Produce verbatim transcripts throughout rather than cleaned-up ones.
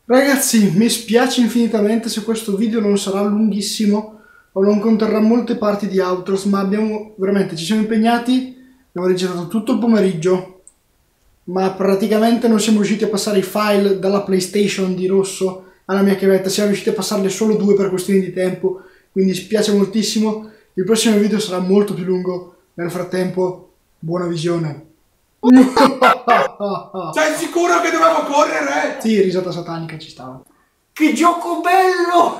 Ragazzi, mi spiace infinitamente se questo video non sarà lunghissimo o non conterrà molte parti di outros, ma abbiamo veramente, ci siamo impegnati, abbiamo registrato tutto il pomeriggio, ma praticamente non siamo riusciti a passare i file dalla PlayStation di Rosso alla mia chiavetta, siamo riusciti a passarle solo due per questioni di tempo, quindi spiace moltissimo. Il prossimo video sarà molto più lungo, nel frattempo, buona visione. Sei sicuro che dovevo correre? Sì, risata satanica ci stava. Che gioco bello!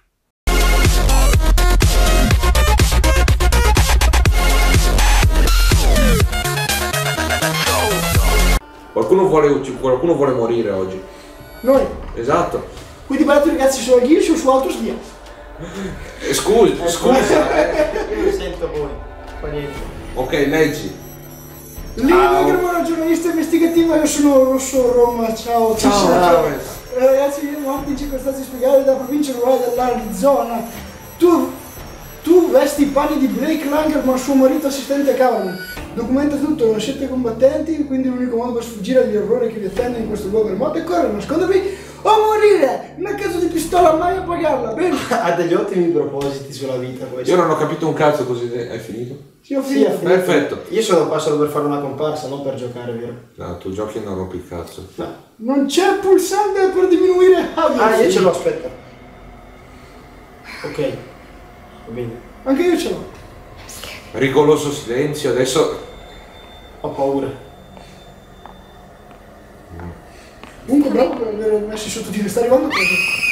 Qualcuno vuole, qualcuno vuole morire oggi. Noi. Esatto. Quindi ballate ragazzi su Aghirci o su Autos via? Eh, scusa, scusa. Io lo sento voi. Fa niente. Ok, leggi. Lino Germano, giornalista investigativo, io sono Rosso Roma, ciao, ciao, ciao. ciao. Eh, ragazzi, io morti in circostanze spiegate dalla provincia rurale dell'Arizona. Tu, tu vesti i panni di Blake Langer ma suo marito assistente a Cameron. Documenta tutto, non siete combattenti, quindi l'unico modo per sfuggire agli orrori che vi attendono in questo luogo remoto è correre, nascondervi o morire! Una cazzo di pistola mai a pagarla, bene? Ha degli ottimi propositi sulla vita questo. Io non ho capito un cazzo, così è finito? Sì, ho Sì, finito. è finito. Perfetto. Io sono passato per fare una comparsa, non per giocare, vero? No, tu giochi e non rompi il cazzo. No. Non c'è pulsante per diminuire Ah, io ce l'ho, aspetta. Ok, va bene. Anche io ce l'ho. Rigoloso silenzio, adesso... Ho paura. Comunque bravo per aver messo i sottotitoli, sta arrivando cosa?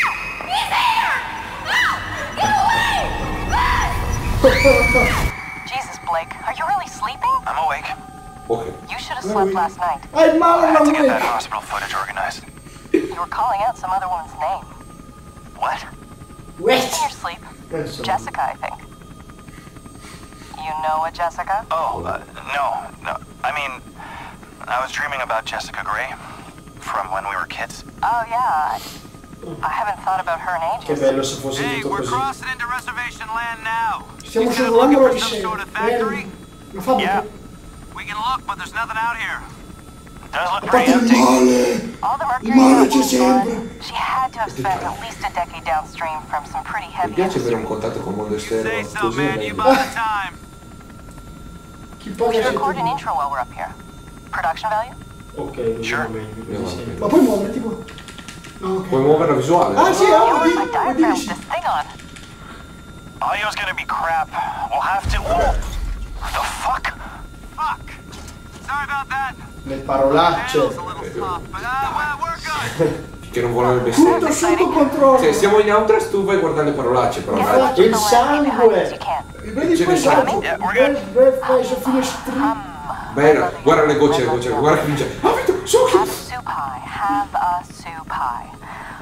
Jesus, Blake, are you really sleeping? I'm awake. Ok. You should have slept last night. Ah, il male I non had to get that muore! hospital footage organized. You were calling out some other woman's name. What? Wait! In your sleep. Penso. Jessica, I think. You know a Jessica? Oh, uh, no, no. I mean, I was dreaming about Jessica Gray from when we were kids. Oh, yeah. I, I haven't thought about her in Che ages. bello se fosse Hey, tutto we're così. crossing into reservation land now. Stiamo You guys sorvolando looking la for some scena. sort of factory? Lo fa Yeah. We can look, but there's nothing out here. It does look A pretty parte il empty. male! All the mercury Il male in c'è that woman's sempre! blood, she had to have spent at least a decade downstream from some pretty Mi heavy piace avere industry. un contatto con il mondo You say esterno, so, così è man. You meglio. buy the time. Chi We paga should se record an tu- intro while we're up here. Production value? Ok, lo Sure. dico meglio, Io così no, sento. Ma puoi muovere tipo? No, ok. Puoi muovere la visuale? Ah sì, You oh, want di, my oh, diaphragm dici. with this thing on. Audio's gonna be crap. We'll have to... Whoa! The fuck? Fuck. Sorry about that. Le parolacce. Tail's a little soft, but uh, well, we're good. Che non vuole le bestemmie. Tutto sotto controllo! Se stiamo in outrest tu vai a guardare le parolacce, però Get dai. as much of Il the land behind sangue. as you can. Vedi Ce poi ne sono. salto, Yeah, we're bel, good. bel peso, finestrini. Bella, guarda le gocce, le gocce, guarda che vince. Ah, vedo, succhi! Have a soup pie. Have a soup pie.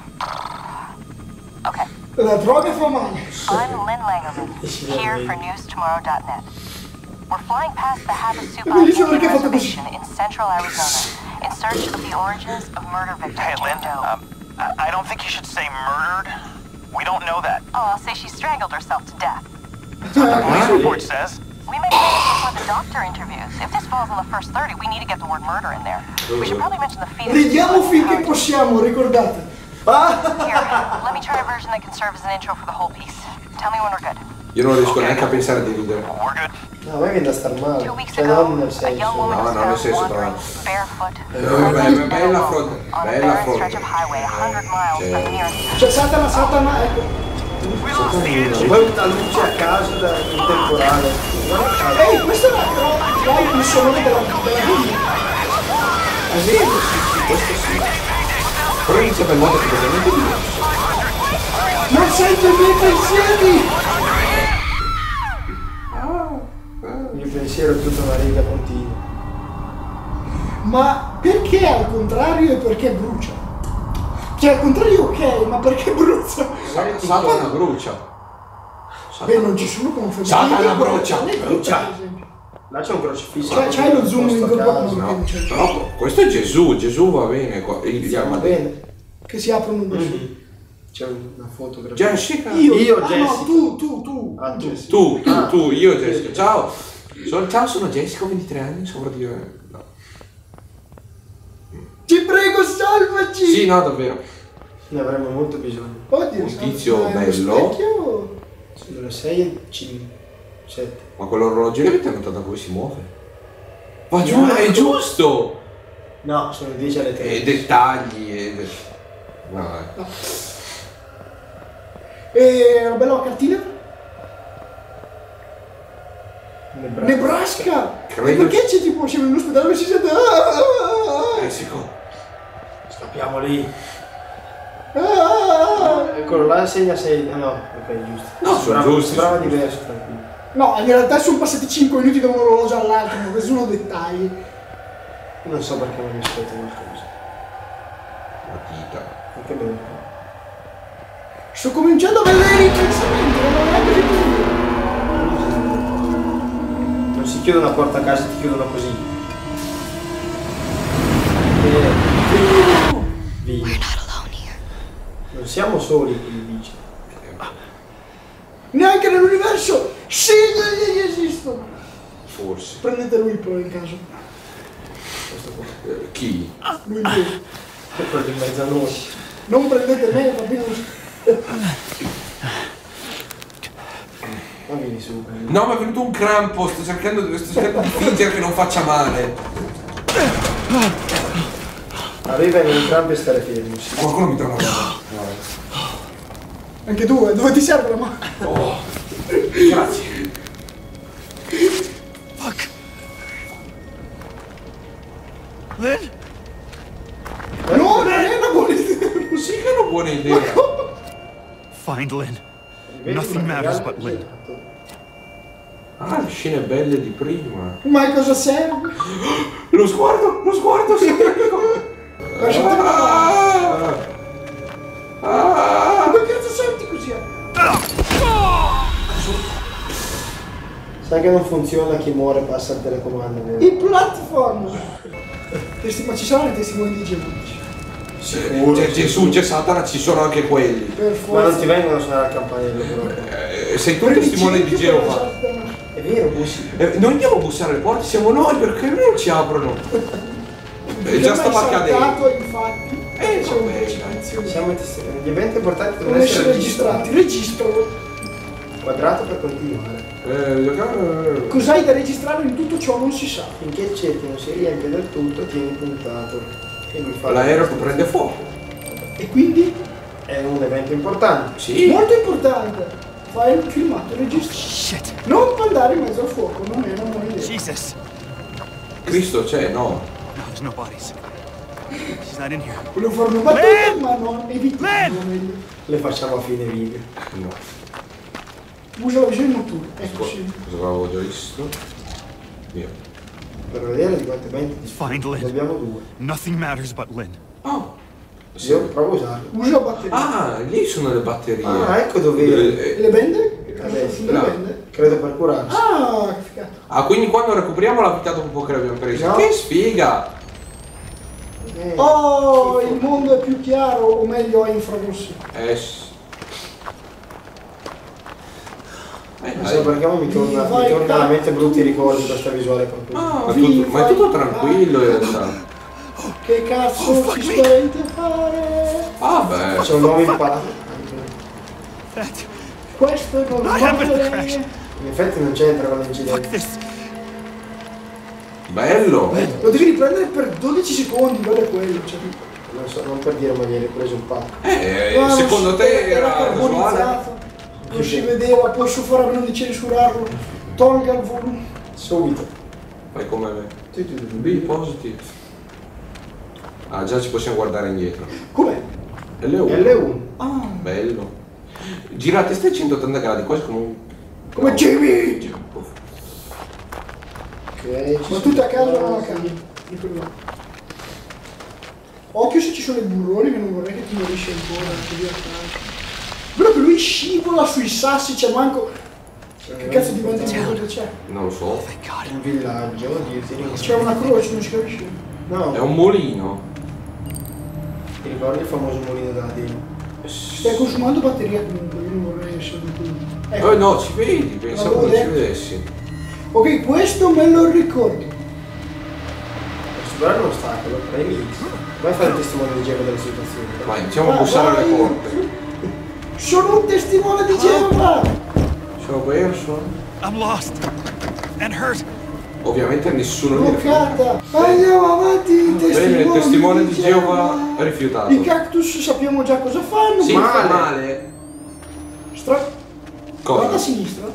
Okay. La droga fa male. I'm Lynn Langerman, here for news tomorrow dot net. We're flying past the Havasupai Bellissimo Indian perché ha fatto così. Reservation in central Arizona in search of the origins of murder victim Hey, Lynn, Jane Doe. um, I I don't think you should say murdered. We don't know that. Oh, I'll say she strangled herself to death. The police report says. We may finish before the doctor interviews. If this falls in the first thirty, we need to get the word murder in there. We should probably mention the fetus. Ridiamo finché possiamo, ricordate. Here, let me try a version that can serve as an intro for the whole piece. Tell me when we're good. Io non riesco neanche a pensare di ridere. We're good. No, a me viene da star male. Two weeks Cioè ago, non nel a young senso. woman No, was no, nel found senso, wandering bravo. barefoot Eh, bella, and bella alone fronte, on a bella barren fronte. stretch of highway a hundred miles Sì. from the nearest. Cioè, Satana, Satana, ecco. We lost the engine. Poi una luce a caso da un temporale. Ehi, questo è la il sonore della della vita. Ah sì, sì, questo sì. Però inizia per modo completamente diverso. Non sento i miei pensieri! Il mio pensiero è tutta una riga continua. Ma perché al contrario e perché brucia? Cioè, al contrario ok, ma perché brucia? Sa- Satana brucia. Beh, non ci sono conferme. Satana brucia, brucia. Per esempio. Là c'è un crocifisso. Cioè, c'hai lo zoom Posto a incorporato. caso. No, però questo è Gesù, Gesù va bene. qua- Gli Va armadi. bene. Che si aprono da su. C'è una fotografia. Jessica. Io, Io, ah, no, Jessica. tu, tu, tu. Ah, Jessica. Tu, tu, Ah. tu, io Jessica. Ciao. Sono, ciao, sono Jessica, ho ventitré anni, sopra di... No. Ti prego, salvaci! Sì, no, davvero. Ne avremo molto bisogno. Oddio, Un sa- tizio ma è uno bello. specchio? Sono le sei e cinque. sette. Ma quell'orologio che avete notato come si muove? Ma giù, Bianco. è giusto! No, sono le dieci alle tre. E dettagli e... No, eh. E una bella cartina? Nebraska. Nebraska! Credo- E perché c'è tipo, siamo in un ospedale e si sente... Messico. Scappiamo lì. Ah! Eccolo là, segna sei. Ah no, ok, giusto. No, sono Sembrava- giusti, Sembrava sono diverso, tranquillo. No, in realtà sono passati cinque minuti da un orologio all'altro, ma questi sono dettagli. Non so perché non mi aspetto qualcosa. Matita. Anche bene. Sto cominciando a vedere i pensamenti, non ho neanche finito. Non si chiude una porta a casa, ti chiudono così. E... Via. Non siamo soli, come dice. Neanche nell'universo sigli esistono. Forse. Prendete lui però in caso. Questo qua. Eh, chi? Lui lui. È quello di mezzo a noi. Non prendete me, va bene. Ma vieni su. prendi. No, ma è venuto un crampo, sto cercando, sto cercando di fingere che non faccia male. Arriva in entrambi e stare fermi. Sì. Qualcuno mi dà una mano. Anche tu, eh, dove ti serve la mano? Oh, grazie. Fuck. Lynn? No, non è una buona idea. Sì che è una buona idea. Find Lynn. Vedi Nothing il matters materiale but Lynn. girato? Ah, le scene belle di prima. Ma a cosa serve? Lo sguardo, lo sguardo, si Lasciate ah, ah. Come cazzo senti così? Sai che non funziona, chi muore passa il telecomando, vero? I platform! Testi- ma ci sono i testimoni di Gesù? Sicuro, C'è sì, Gesù, sì. c'è Satana, ci sono anche quelli. Per Ma non forza. ti vengono a suonare il campanello però. Eh, sei tu testimone di Geova. È vero, così. Eh, non andiamo a bussare alle porte, siamo noi perché non ci aprono. Eh, già stava accadendo. Infatti. Eh, c'è un vabbè, precipizio. Siamo testimoni. Gli eventi importanti devono Devono essere essere registrati. registrati. Registralo. Quadrato per continuare. Eh, giocare- Cos'hai da registrare in tutto ciò non si sa. Finché il cerchio non si riempie del tutto, tieni puntato. E lui fa L'aereo prende fuoco. E quindi? È un evento importante. Sì. Molto importante. Fai il filmato e registri. Shit. Non andare in mezzo al fuoco, non è una buona idea. Jesus. Cristo c'è, no. No, there's no bodies. She's not in here. Volevo fare una battuta, Len! ma non evitiamo meglio. Le facciamo a fine video. No. Usa la visione notturna. Ecco sì. Cosa avevo già visto? Via. Per vedere di quante eventi Find ne Lynn. abbiamo due. Nothing matters but Lynn. Oh. Sì. Io provo a usarlo. Usa la batteria. Ah, lì sono le batterie. Ah, ecco dove. E Eh, le bende? Vabbè, Le là. bende? Credo per curarsi. Ah, che figata. Ah, quindi quando recuperiamo la vita dopo che l'abbiamo presa. No. Che sfiga! Eh, Oh, schifo. il mondo è più chiaro, o meglio è infrarossi. Eh, s- eh, Non dai. so perché ma mi torna, Vai, mi torna alla cazzo. mente brutti ricordi questa visuale con cui. Ah, Ma, vi tutto, ma è fai tutto cagare. tranquillo in realtà. Che cazzo Oh, fuck ci me. stai a fare? Ah beh. C'è un nuovo imparato. That. Questo è I happened to normale. crash. In effetti non c'entra con Fuck l'incidente. this. Bello! Lo devi riprendere per dodici secondi, quello è quello. Cioè, Non so, non per dire ma ieri ho preso un pacco. Eh, guarda, secondo te era era casuale? carbonizzato, non si vedeva, posso fare a meno di censurarlo. Tolga il volume. Subito. Fai come me. Tu, tu, tu, tu. B positive. Ah, già ci possiamo guardare indietro. Com'è? L uno. L uno. Ah, Bello. Gira a testa a centottanta gradi, quasi come un... come Jimmy! Ok. Ma tutte a casa o non a casa? Ricordo. Occhio se ci sono i burroni che non vorrei che ti morisci ancora, anche lì a casa. Quello che lui scivola sui sassi, c'è manco... Che cazzo di mezzo cosa c'è? Non lo so. Thank God. Un villaggio, dirti. C'è una croce, non si capisce. No, È un mulino. ti ricordi il famoso mulino della Dino? Stai consumando batteria comunque, io non vorrei essere qui. Ecco. Oh no, ci vedi, pensavo L'avevo che ci detto. vedessi. Ok, questo me lo ricordo. Questo Guarda lo ostacolo, premi X. Vai a fare il testimone di Geova della situazione. Vai, iniziamo a Ah, bussare vai. alle porte. Sono un testimone di Geova! Sono perso. I'm lost and hurt. Ovviamente nessuno mi rifiuta. Bloccata! Andiamo avanti, testimone, Bene, il testimone di Geova è rifiutato. I cactus sappiamo già cosa fanno. Sì, ma- fa male. Stra... Guarda a Cosa? sinistra.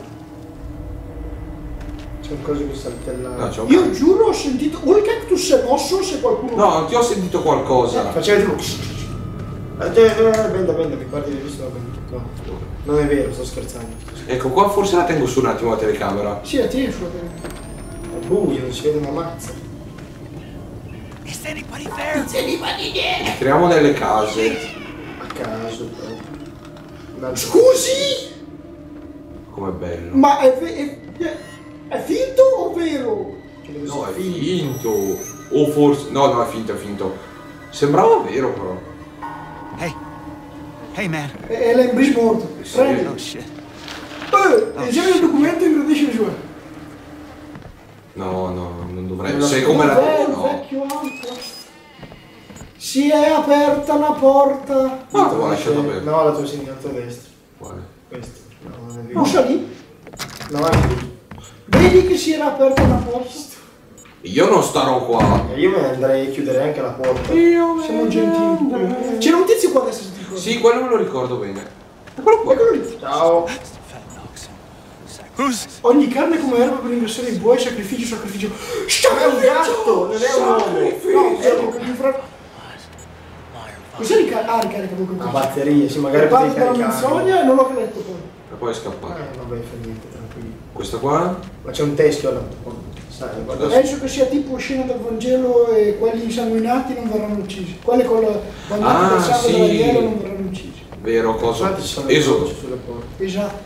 C'è un coso che saltella. No, c'è un Io giuro ho sentito... O il cactus è mosso o se qualcuno... No, ti ho sentito qualcosa. Faceva tipo. Benda, benda, mi guardi hai visto? No, non è vero, sto scherzando. Ecco, qua forse la tengo su un attimo la telecamera. Sì, a te sulla È buio, non si vede una mazza. Is anybody there? Entriamo nelle case. A caso però. Dal- Scusi! Com'è bello. Ma è, ve- è, è, è finto o vero? Che deve No, è essere finto. O forse... No, no, è finto, è finto. Sembrava vero però. Hey. Hey, man. È, è l'embris morto. Sì. Prendi. Oh, shit. Eh, esami il documento e ingrandisci le sue. No, no, non dovrei. Non Sei lo- come la... Dov'è il No. vecchio altro? Si è aperta una porta. No, te l'ho lasciato aperto. No, la tua sinistra, la tua destra. Quale? Questo. No, non è vero. Bussa lì. No, è lì. Vedi che si era aperta una porta? Io non starò qua. E io me ne andrei a chiudere anche la porta. Siamo gentili. C'era un tizio qua adesso, se ti ricordi. Sì, quello me lo ricordo bene. Eccolo qua. Eccolo lì. Ciao. Who's? Ogni carne come erba per ingrossare i buoi, sacrificio, sacrificio. Ma è un gatto, non è un uomo. No, è un fra... Cos'è ricarica? Ah, ricarica con A batterie, sì, magari Parlo potevi della caricare. menzogna e non l'ho letto poi. E poi è scappato. Eh, vabbè, fa niente, tranquillo. Questa qua? Ma c'è un teschio alla... Sai, guarda. Penso che sia tipo scena del Vangelo e quelli insanguinati non verranno uccisi. Quelli con la bandata Ah, del sangue sì. dell'agnello non verranno uccisi. Vero, cosa? Infatti ci sono le Esodo. croci sulle porte. Esatto.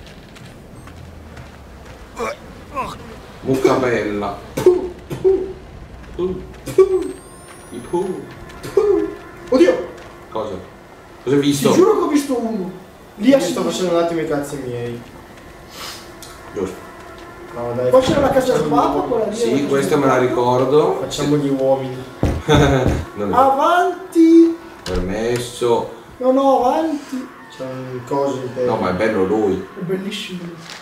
Mucca bella. Uh. Uh. Oddio, Cosa? Cosa hai ti visto? giuro che ho visto uno. Lì a Io sto sinistra. facendo un attimo i cazzi miei. Giusto. No, dai. Poi c'era la casa del facciamo Papa, gli uomini. quella lì. era Sì, la questa casa me la del Papa. ricordo. Facciamo gli uomini. Non è Avanti. permesso. No, no, avanti. C'è un coso in terra. No, ma è bello lui. È bellissimo.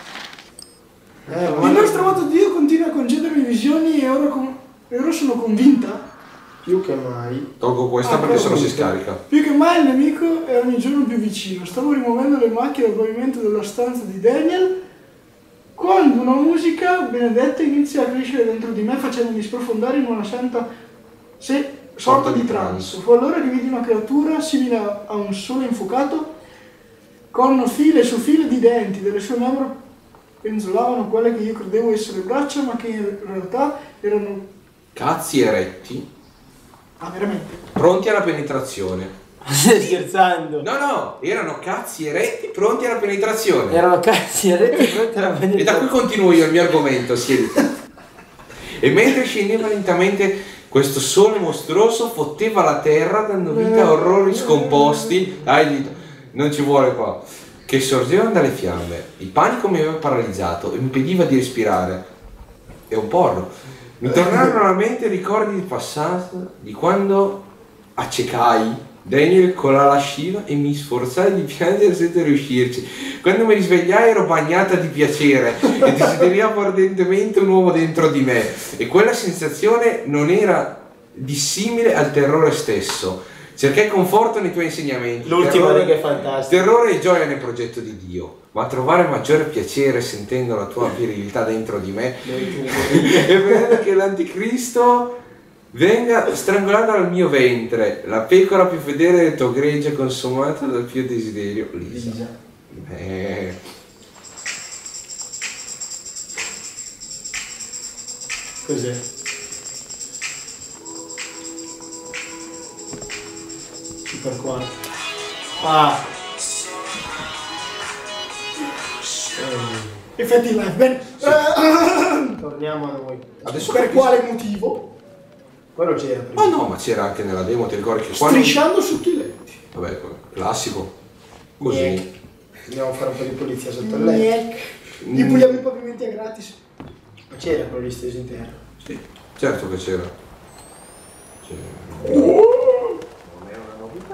Eh, Il ma nostro amato Dio continua a concedermi visioni e ora, con- e ora sono convinta. più che mai. Tolgo questa Ah, perché sennò si proprio. scarica. Più che mai il nemico è ogni giorno più vicino. Stavo rimuovendo le macchie dal pavimento della stanza di Daniel quando una musica benedetta inizia a crescere dentro di me facendomi sprofondare in una santa se- sorta di trance. Fu allora che vidi una creatura simile a- a un sole infuocato con file su file di denti. Delle sue membra penzolavano quelle che io credevo essere braccia ma che in realtà erano... Cazzi eretti. Ah, veramente? Pronti alla penetrazione. Stai scherzando? No, no, erano cazzi eretti pronti alla penetrazione. Erano cazzi eretti pronti alla E da qui continuo io il mio argomento, siediti. E mentre scendeva lentamente questo sole mostruoso fotteva la terra dando vita a orrori scomposti. Dai, dito, non ci vuole qua. Che sorgevano dalle fiamme. Il panico mi aveva paralizzato e mi impediva di respirare. È un porro. Mi tornarono alla mente ricordi del passato, di quando accecai Daniel con la lasciva e mi sforzai di piangere senza riuscirci. Quando mi risvegliai ero bagnata di piacere e desiderivo ardentemente un uomo dentro di me. E quella sensazione non era dissimile al terrore stesso. Cercai conforto nei tuoi insegnamenti. L'ultima terrore, riga è fantastica. terrore e gioia nel progetto di Dio, ma trovare maggiore piacere sentendo la tua virilità dentro di me e vedere che l'anticristo venga strangolato dal mio ventre, la pecora più fedele del tuo gregge consumata dal mio desiderio. Lisa. Lisa. Eh. Cos'è? Super quattro. Ah. Effetti in live. Bene. Eh, Torniamo a noi. Adesso per capisco- quale motivo? Quello c'era prima. Ma no, ma c'era anche nella demo, ti ricordi che qua non- Strisciando sotto i letti. Vabbè, classico. Così. Niente. Andiamo a fare un po' di pulizia sotto il letto. Niente. Gli puliamo i pavimenti a gratis. Ma c'era quello lì steso in terra. Sì, certo che c'era. Non è una novità.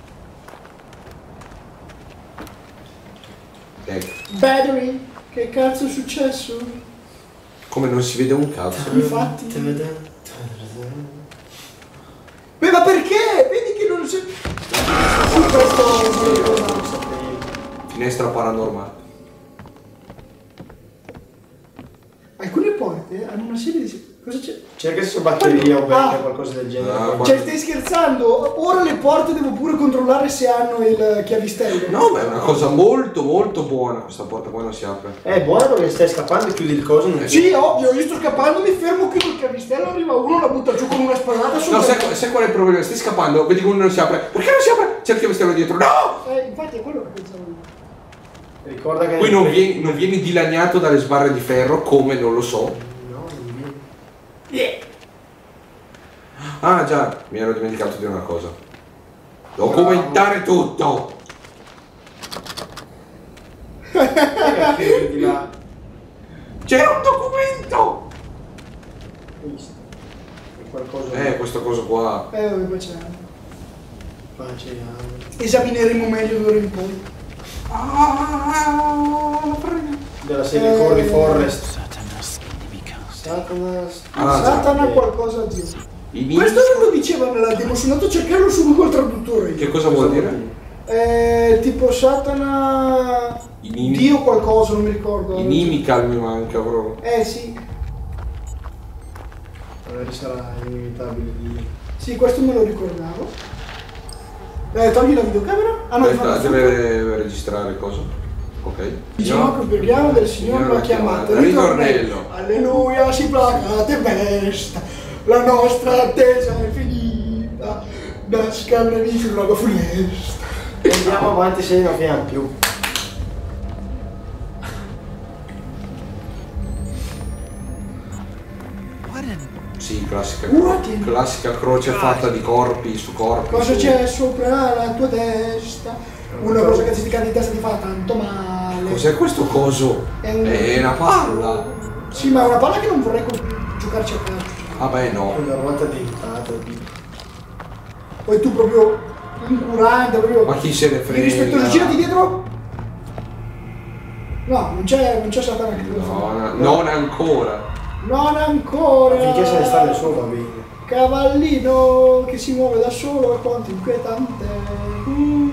Ecco. Battery, che cazzo è successo? Come non si vede un cazzo. Infatti. Beh, ma perché? Vedi che non c'è. Sì, questo. Finestra paranormale. Alcune porte hanno una serie di. Cosa c'è? Cerca se su batteria o Ah. vecchia qualcosa del genere. Ah, Cioè, stai scherzando? Ora le porte devo pure controllare se hanno il chiavistello. No, ma è una cosa molto molto buona. Questa porta poi non si apre. È buono perché stai scappando e chiudi il coso. Non Sì, ovvio, io sto scappando, mi fermo, chiudo il chiavistello, arriva uno, la butta giù con una spallata sul. No, sai, sai qual è il problema? Stai scappando, vedi come non si apre. Perché non si apre? C'è il chiavistello dietro. No! Eh, infatti è quello che pensavo io. Ricorda che. Poi non vieni, non vieni dilaniato dalle sbarre di ferro, come non lo so. No, non viene. Yeah. Ah già, mi ero dimenticato di una cosa. Devo commentare tutto. Di là. C'era un documento. Visto. È qualcosa. Eh, questa cosa qua. Eh, vabbè, poi c'è. Pace e amore. Esamineremo meglio d'ora in poi. Della serie Eh. Corri Forest. Satanas inimica. Satanas. Ah, Satana ok. qualcosa a Dio. In Questo non lo diceva nella demo, sono andato a cercarlo su Google Traduttore. Che cosa vuol dire? Eh, tipo Satana. In- Dio qualcosa, non mi ricordo. Inimical mi manca proprio. Eh sì. Magari sarà inimitabile di. Sì, questo me lo ricordavo. Eh, togli la videocamera? Ah no, Aspetta, fa- deve registrare cosa? Ok. Diciamo che preghiamo del Signore la chiamata. Ritornello. Alleluia, si placa tempesta, la nostra attesa è finita, nasca il nemico una funesta. E andiamo avanti se non finiamo più. What an Sì, classica, What? classica croce fatta di corpi su corpi. Cosa su- c'è sopra la tua testa? Una cosa che ti cade in testa ti fa tanto male. Cos'è questo coso? È un- È una palla. Sì, ma è una palla che non vorrei co- giocarci a calcio. Vabbè no. Una ruota dentata. di- Poi tu proprio incurante, proprio. Ma chi se ne frega? Irrispettoso, girati dietro. No, non c'è, non c'è Satana che lo No, fa. no, non ancora. Non ancora. Finché se ne sta nel suo va bene. Cavallino che si muove da solo è quanto inquietante. Mm.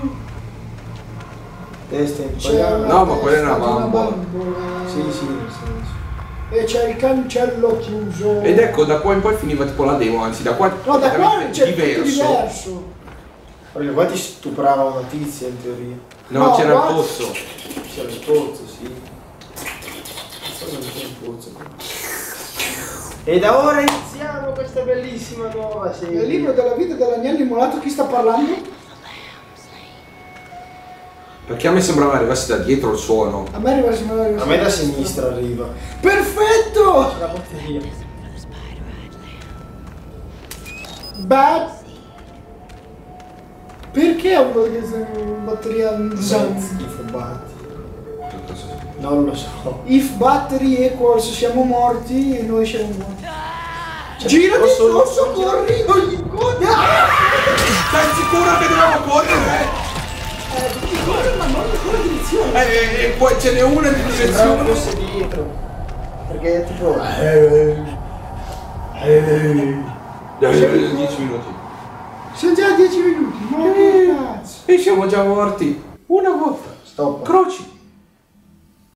Testa in C'è pagano. una No, ma quella è una testa di bambola. bambola. Sì, sì, nel senso. E c'è il cancello chiuso. Ed ecco, da qua in poi finiva tipo la demo, anzi da qua No, da qua c'è tutto diverso. diverso. Perché qua ti stuprava una tizia in teoria. No, No, c'era qua- il pozzo. C'era il pozzo, sì. Cosa non c'è il pozzo? E da ora iniziamo questa bellissima nuova serie. Nel libro della vita dell'agnello immolato chi sta parlando? Perché a me sembrava arrivasse da dietro il suono. A me arriva a sembrare A me da sinistra arriva. Perfetto! La batteria. Bad. Perché ha una batteria Zan? Schifo batti. Non lo so. If battery equals siamo morti e noi siamo morti. Cioè, Girati posso- posso, corri, non gli incontri. Sei sicuro che dobbiamo correre? Eh, devi correre, ma non in quella direzione. Eh, e poi ce n'è una di Sembrava direzione. fosse dietro. Perché è tipo. dieci minuti. Sono già dieci minuti, ma che cazzo? E siamo già morti. Una volta. Stop. Croci.